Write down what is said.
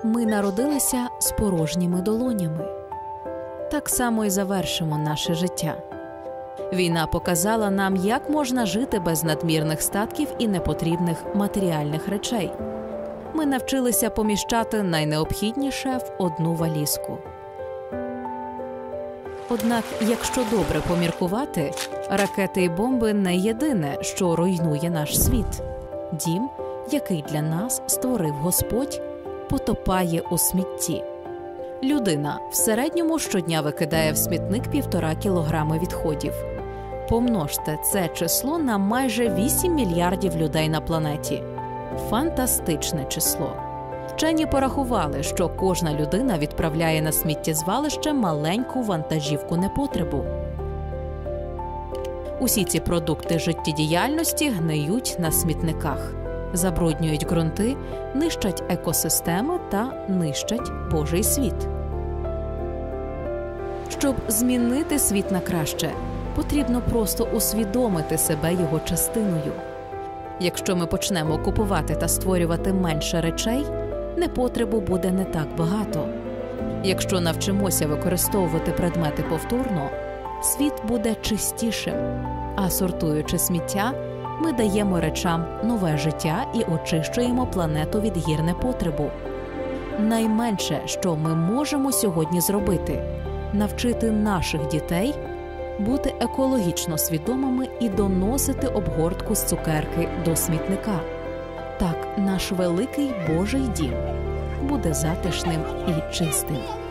Ми народилися з порожніми долонями. Так само і завершимо наше життя. Війна показала нам, як можна жити без надмірних статків і непотрібних матеріальних речей. Ми навчилися поміщати найнеобхідніше в одну валізку. Однак, якщо добре поміркувати, ракети і бомби не єдине, що руйнує наш світ. Дім, який для нас створив Господь, потопає у смітті. Людина в середньому щодня викидає в смітник 1,5 кілограми відходів. Помножте це число на майже 8 мільярдів людей на планеті. Фантастичне число. Вчені порахували, що кожна людина відправляє на сміттєзвалище маленьку вантажівку непотребу. Усі ці продукти життєдіяльності гниють на смітниках, забруднюють ґрунти, нищать екосистеми та нищать Божий світ. Щоб змінити світ на краще, потрібно просто усвідомити себе його частиною. Якщо ми почнемо купувати та створювати менше речей, непотребу буде не так багато. Якщо навчимося використовувати предмети повторно, світ буде чистішим. А сортуючи сміття, ми даємо речам нове життя і очищуємо планету від гір непотребу. Найменше, що ми можемо сьогодні зробити – навчити наших дітей бути екологічно свідомими і доносити обгортку з цукерки до смітника. Так наш великий Божий дім буде затишним і чистим.